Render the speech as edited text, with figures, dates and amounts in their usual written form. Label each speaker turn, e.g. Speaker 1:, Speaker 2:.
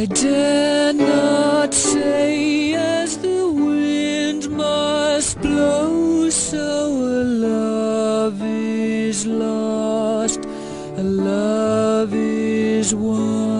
Speaker 1: I dare not say as the wind must blow, so a love is lost, a love is won.